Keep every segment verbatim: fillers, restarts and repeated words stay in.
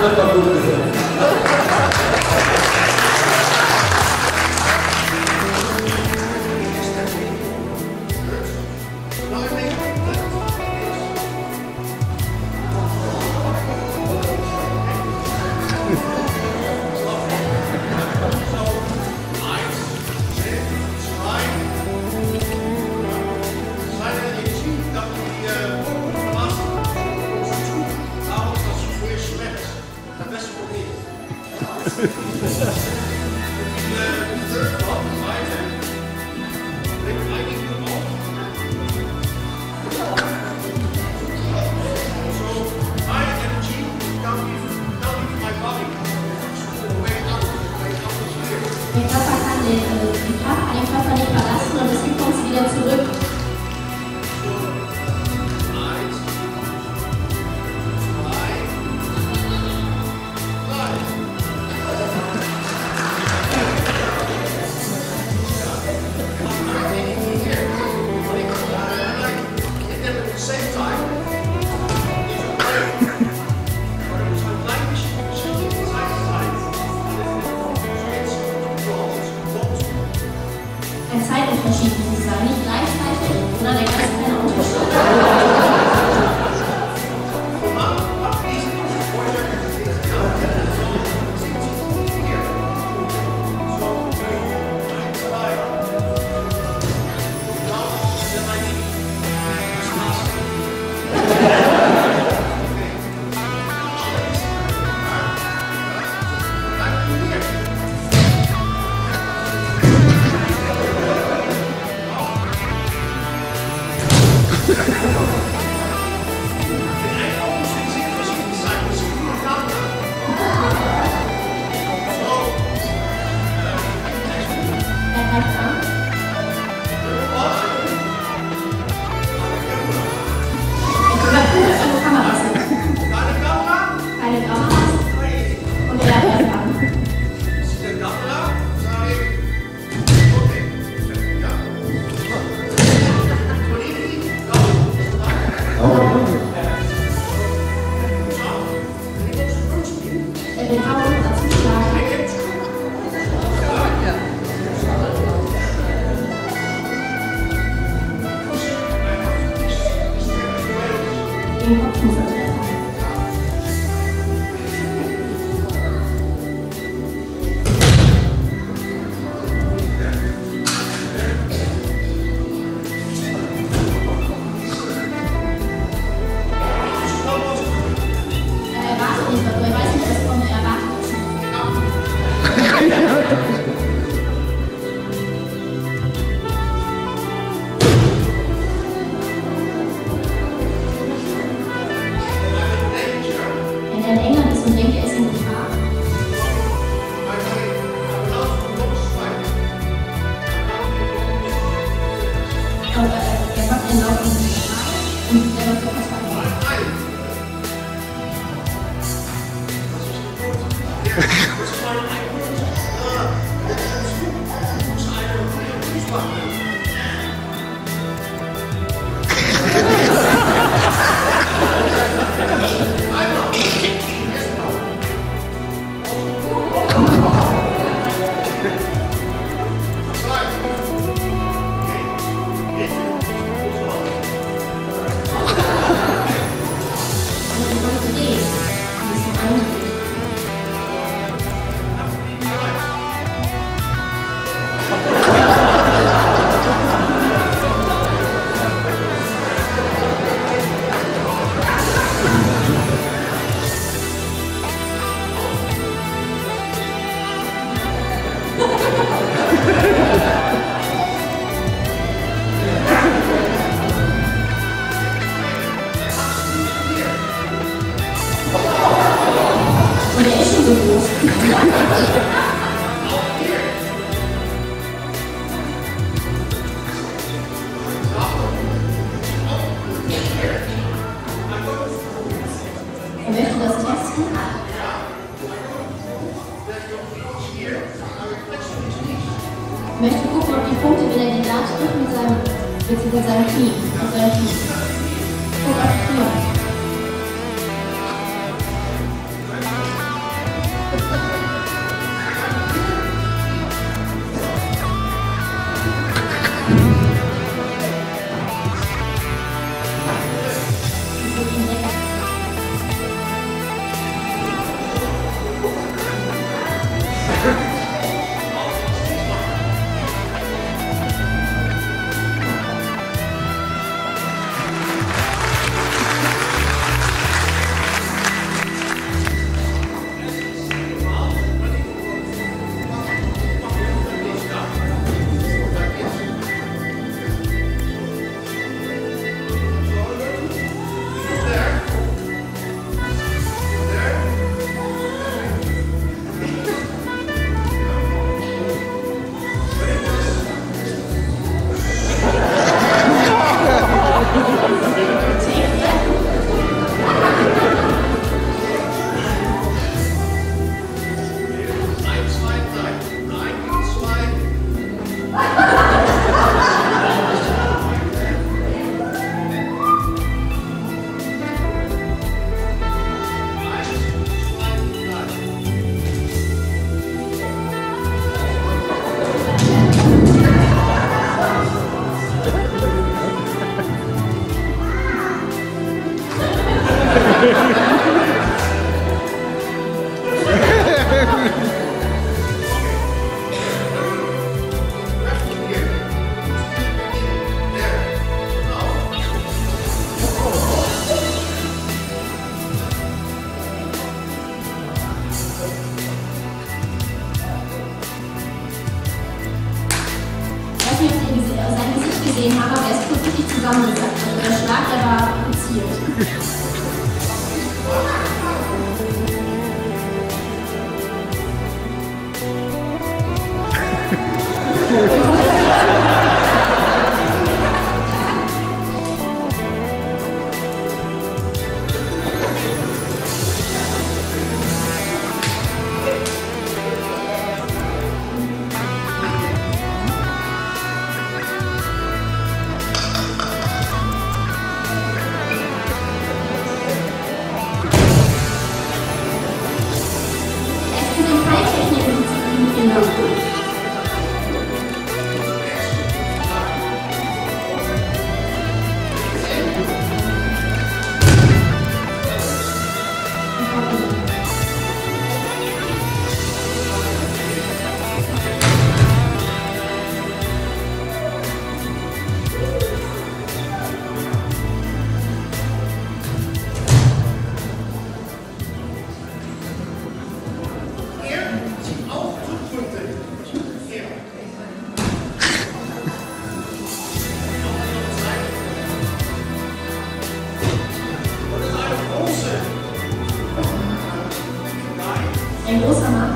wird man gut gesetzt. Der Körper kann den, äh, die Kraft den Körper nicht verlassen und deswegen kommt sie wieder zurück. Ein Zeitunterschied muss es sein, nicht gleichzeitig, sondern der ganz kleine Unterschied. Den Kopf muss er treffen. Er erwartet nicht, weil er weiß nicht, was kommt, er erwartet es nicht. Wenn er in England ist und denkt, er ist in Gefahr. Aber er macht einen Lauf in die Gefahr und der läuft so fast weiter. Und er ist schon so groß. Er möchte das testen. Ich möchte gucken, ob die Punkte, wenn er die da trifft, mit seinem, mit seinem Knie. Mit seinem Knie. Guck auf die Knie. Ich weiß nicht, ob ihr sein Gesicht gesehen habt, aber er ist kurz richtig zusammengesackt. Also der Schlag, der war gezielt. Ein großer Mann.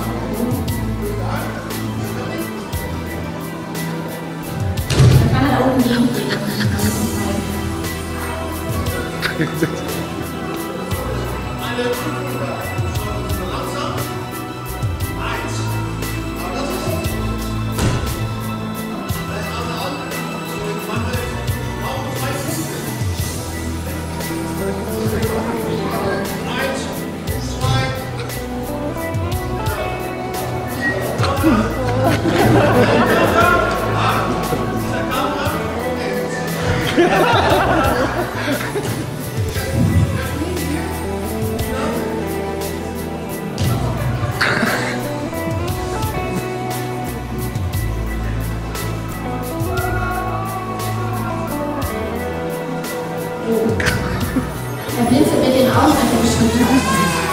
Da kann er da oben gehen. Er blinzelt mit den Augen, als er geschnitten hat.